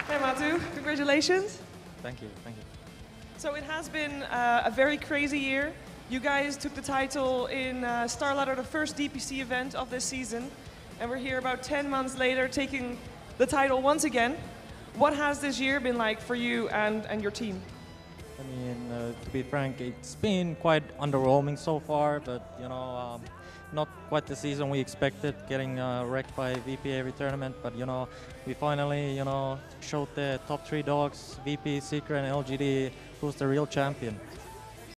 Hey Matu, congratulations. Thank you, thank you. So it has been a very crazy year. You guys took the title in Starladder, the first DPC event of this season, and we're here about 10 months later taking the title once again. What has this year been like for you and your team? I mean, to be frank, it's been quite underwhelming so far, but not quite the season we expected, getting wrecked by VP every tournament. But we finally, showed the top three dogs, VP, Secret, and LGD, who's the real champion.